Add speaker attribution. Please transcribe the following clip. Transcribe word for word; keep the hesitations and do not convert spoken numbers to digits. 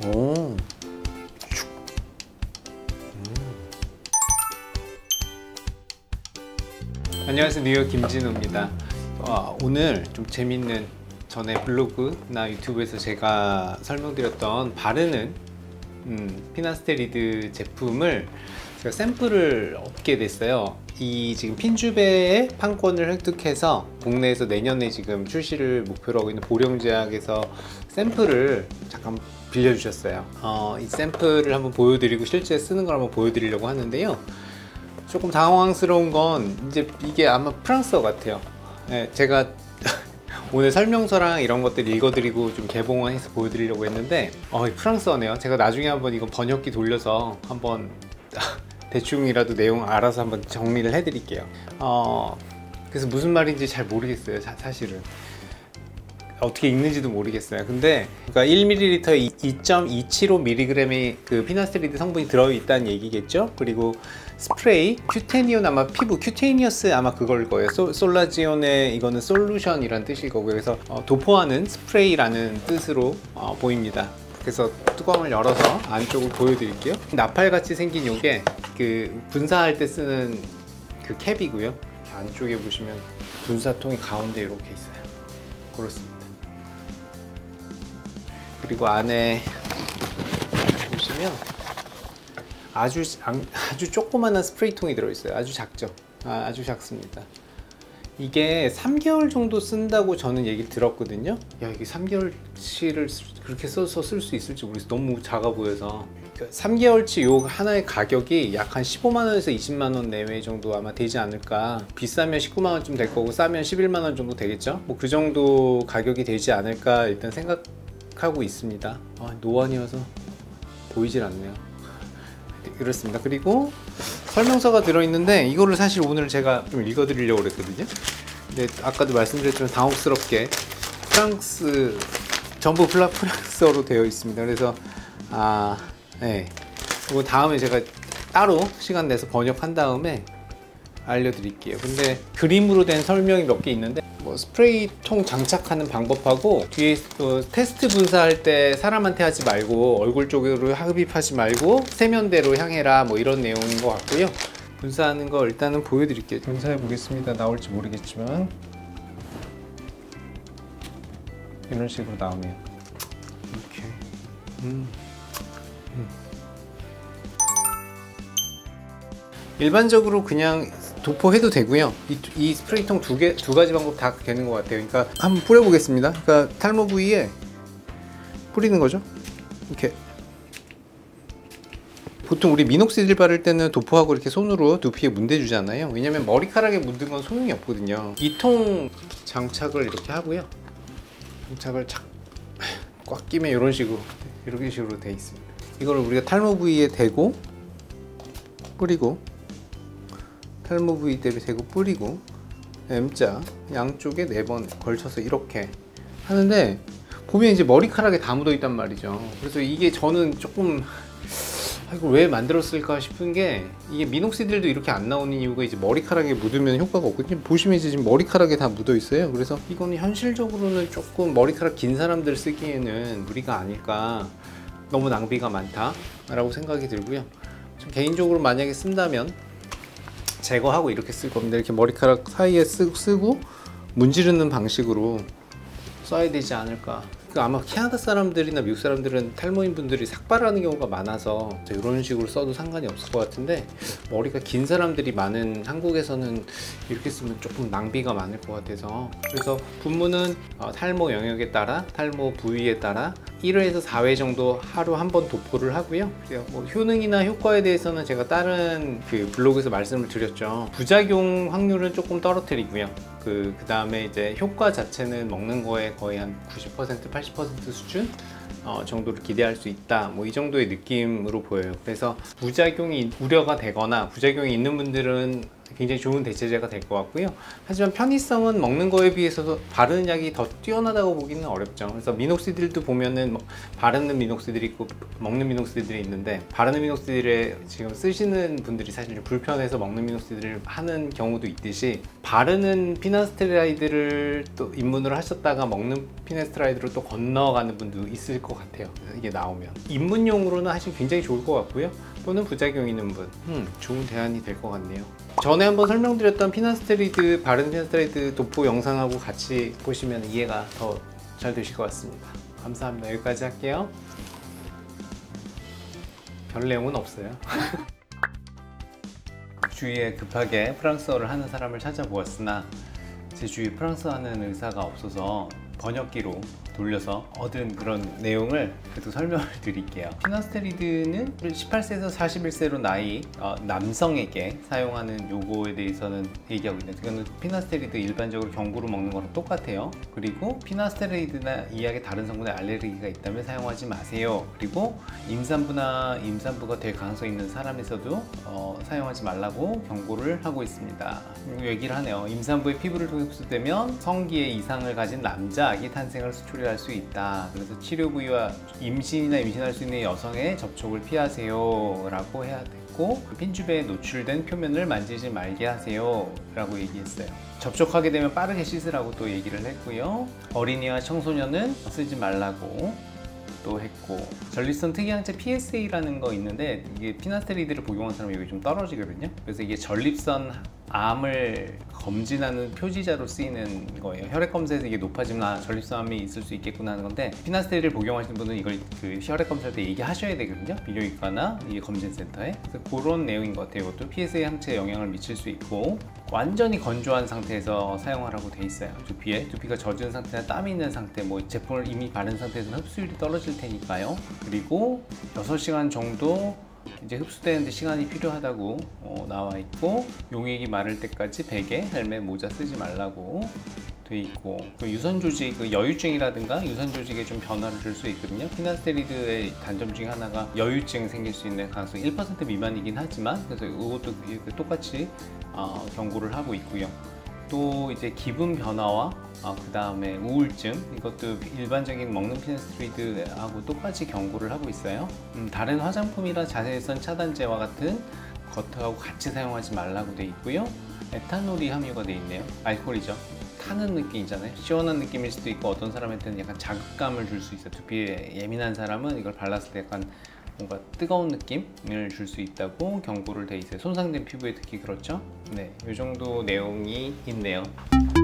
Speaker 1: 오. 안녕하세요, 뉴욕 김진우입니다. 어, 오늘 좀 재밌는 전에 블로그나 유튜브에서 제가 설명드렸던 바르는 음, 피나스테리드 제품을 제가 샘플을 얻게 됐어요. 이 지금 핀주베의 판권을 획득해서 국내에서 내년에 지금 출시를 목표로 하고 있는 보령제약에서 샘플을 잠깐 빌려주셨어요. 어, 이 샘플을 한번 보여드리고 실제 쓰는 걸 한번 보여드리려고 하는데요. 조금 당황스러운 건 이제 이게 아마 프랑스어 같아요. 네, 제가 오늘 설명서랑 이런 것들 읽어드리고 좀 개봉해서 보여드리려고 했는데 어, 프랑스어네요. 제가 나중에 한번 이거 번역기 돌려서 한번 대충이라도 내용 알아서 한번 정리를 해드릴게요. 어, 그래서 무슨 말인지 잘 모르겠어요. 사, 사실은 어떻게 읽는지도 모르겠어요. 근데 그러니까 일 밀리리터에 이 점 이칠오 밀리그램의 그 피나스테리드 성분이 들어있다는 얘기겠죠. 그리고 스프레이, 큐테니온 아마 피부, 큐테니어스 아마 그걸 거예요. 소, 솔라지온의 이거는 솔루션이란 뜻일 거고요. 그래서 어, 도포하는 스프레이라는 뜻으로 어, 보입니다. 그래서 뚜껑을 열어서 안쪽을 보여드릴게요. 나팔같이 생긴 요게 그 분사할 때 쓰는 그 캡이고요. 안쪽에 보시면 분사통이 가운데 이렇게 있어요. 그렇습니다. 그리고 안에 보시면 아주 아주 조그마한 스프레이통이 들어있어요. 아주 작죠. 아, 아주 작습니다. 이게 삼 개월 정도 쓴다고 저는 얘기를 들었거든요. 야, 이게 삼 개월치를 그렇게 써서 쓸 수 있을지 모르겠어요. 너무 작아 보여서. 삼 개월치 요 하나의 가격이 약 한 십오만 원에서 이십만 원 내외 정도 아마 되지 않을까. 비싸면 십구만 원쯤 될 거고 싸면 십일만 원 정도 되겠죠. 뭐 그 정도 가격이 되지 않을까 일단 생각하고 있습니다. 아, 노안이어서 보이질 않네요. 그렇습니다. 그리고 설명서가 들어있는데 이거를 사실 오늘 제가 좀 읽어드리려고 그랬거든요. 근데 아까도 말씀드렸지만 당혹스럽게 프랑스 전부 플라 프랑스어로 되어 있습니다. 그래서 아, 네. 이거 다음에 제가 따로 시간 내서 번역한 다음에 알려드릴게요. 근데 그림으로 된 설명이 몇 개 있는데 뭐 스프레이통 장착하는 방법하고 뒤에 또 테스트 분사할 때 사람한테 하지 말고 얼굴 쪽으로 흡입하지 말고 세면대로 향해라 뭐 이런 내용인 것 같고요. 분사하는 거 일단은 보여드릴게요. 분사해 보겠습니다. 나올지 모르겠지만 이런 식으로 나오네요. 이렇게 음. 음. 일반적으로 그냥 도포해도 되고요. 이, 이 스프레이통 두 개, 두 가지 방법 다 되는 것 같아요. 그러니까 한번 뿌려보겠습니다. 그러니까 탈모 부위에 뿌리는 거죠. 이렇게 보통 우리 미녹시딜 바를 때는 도포하고 이렇게 손으로 두피에 문대주잖아요. 왜냐면 머리카락에 묻은 건 소용이 없거든요. 이 통 장착을 이렇게 하고요. 장착을 착 꽉 끼면 이런 식으로 이런 식으로 돼 있습니다. 이걸 우리가 탈모 부위에 대고 뿌리고 탈모 부위 대비 대고 뿌리고 M자 양쪽에 네 번 걸쳐서 이렇게 하는데 보면 이제 머리카락에 다 묻어 있단 말이죠. 그래서 이게 저는 조금 아, 이걸 왜 만들었을까 싶은 게 이게 미녹시딜도 이렇게 안 나오는 이유가 이제 머리카락에 묻으면 효과가 없거든요. 보시면 이제 지금 머리카락에 다 묻어 있어요. 그래서 이거는 현실적으로는 조금 머리카락 긴 사람들 쓰기에는 무리가 아닐까. 너무 낭비가 많다 라고 생각이 들고요. 개인적으로 만약에 쓴다면 제거하고 이렇게 쓸 겁니다. 이렇게 머리카락 사이에 쓰, 쓰고 문지르는 방식으로 써야 되지 않을까. 그 아마 캐나다 사람들이나 미국 사람들은 탈모인 분들이 삭발하는 경우가 많아서 이런 식으로 써도 상관이 없을 것 같은데 머리가 긴 사람들이 많은 한국에서는 이렇게 쓰면 조금 낭비가 많을 것 같아서 그래서 분무는 어, 탈모 영역에 따라 탈모 부위에 따라 일 회에서 사 회 정도 하루 한 번 도포를 하고요. 뭐 효능이나 효과에 대해서는 제가 다른 그 블로그에서 말씀을 드렸죠. 부작용 확률은 조금 떨어뜨리고요. 그, 그 다음에 이제 효과 자체는 먹는 거에 거의 한 구십 퍼센트, 팔십 퍼센트 수준 어, 정도를 기대할 수 있다. 뭐 이 정도의 느낌으로 보여요. 그래서 부작용이 우려가 되거나 부작용이 있는 분들은 굉장히 좋은 대체제가 될 것 같고요. 하지만 편의성은 먹는 거에 비해서도 바르는 약이 더 뛰어나다고 보기는 어렵죠. 그래서 미녹시딜도 보면은 뭐 바르는 미녹시딜이 있고 먹는 미녹시딜이 있는데 바르는 미녹시딜에 지금 쓰시는 분들이 사실 불편해서 먹는 미녹시딜을 하는 경우도 있듯이 바르는 피나스테라이드를 또 입문을 하셨다가 먹는 피나스테라이드로 또 건너가는 분도 있을 없을 것 같아요. 이게 나오면 입문용으로는 사실 굉장히 좋을 것 같고요. 또는 부작용 있는 분, 음, 좋은 대안이 될 것 같네요. 전에 한번 설명드렸던 피나스테리드, 바른 피나스테리드 도포 영상하고 같이 보시면 이해가 더 잘 되실 것 같습니다. 감사합니다. 여기까지 할게요. 별 내용은 없어요. 주위에 급하게 프랑스어를 하는 사람을 찾아보았으나 제 주위에 프랑스어 하는 의사가 없어서 번역기로 돌려서 얻은 그런 내용을 그래도 설명을 드릴게요. 피나스테리드는 십팔 세에서 사십일 세로 나이 어, 남성에게 사용하는 요거에 대해서는 얘기하고 있는데, 그거는 피나스테리드 일반적으로 경구로 먹는 거랑 똑같아요. 그리고 피나스테리드나 이하의 다른 성분에 알레르기가 있다면 사용하지 마세요. 그리고 임산부나 임산부가 될 가능성이 있는 사람에서도 어, 사용하지 말라고 경고를 하고 있습니다. 그리고 얘기를 하네요. 임산부의 피부를 통해 흡수되면 성기에 이상을 가진 남자 아기 탄생을 수출할 수 있다. 그래서 치료 부위와 임신이나 임신할 수 있는 여성의 접촉을 피하세요 라고 해야 됐고, 핀주베에 노출된 표면을 만지지 말게 하세요 라고 얘기했어요. 접촉하게 되면 빠르게 씻으라고 또 얘기를 했고요. 어린이와 청소년은 쓰지 말라고 또 했고, 전립선 특이항체 피에스에이라는 거 있는데 이게 피나스테리드를 복용한 사람이 여기 좀 떨어지거든요. 그래서 이게 전립선 암을 검진하는 표지자로 쓰이는 거예요. 혈액 검사에서 이게 높아지면 아, 전립선암이 있을 수 있겠구나 하는 건데, 피나스테리드를 복용하시는 분은 이걸 그 혈액 검사할 때 얘기하셔야 되거든요. 비뇨기과나 이 검진센터에. 그래서 그런 내용인 것 같아요. 이것도 피에스에이 항체에 영향을 미칠 수 있고, 완전히 건조한 상태에서 사용하라고 돼 있어요. 두피에 두피가 젖은 상태나 땀이 있는 상태, 뭐 제품을 이미 바른 상태에서는 흡수율이 떨어질 테니까요. 그리고 여섯 시간 정도 이제 흡수되는데 시간이 필요하다고 어, 나와 있고, 용액이 마를 때까지 베개, 헬멧, 모자 쓰지 말라고 돼 있고, 그 유선 조직, 그 여유증이라든가 유선 조직에 좀 변화를 줄 수 있거든요. 피나스테리드의 단점 중에 하나가 여유증 생길 수 있는 가능성이 일 퍼센트 미만이긴 하지만, 그래서 이것도 똑같이 어, 경고를 하고 있고요. 또 이제 기분 변화와 어, 그 다음에 우울증, 이것도 일반적인 먹는 피나스테리드하고 똑같이 경고를 하고 있어요. 음, 다른 화장품이나 자외선 차단제와 같은 것하고 같이 사용하지 말라고 돼 있고요. 에탄올이 함유가 돼 있네요. 알코올이죠. 타는 느낌이잖아요. 시원한 느낌일 수도 있고, 어떤 사람한테는 약간 자극감을 줄 수 있어요. 두피에 예민한 사람은 이걸 발랐을 때 약간 뭔가 뜨거운 느낌을 줄 수 있다고 경고를 돼 있어요. 손상된 피부에 특히 그렇죠. 네, 이 정도 내용이 있네요.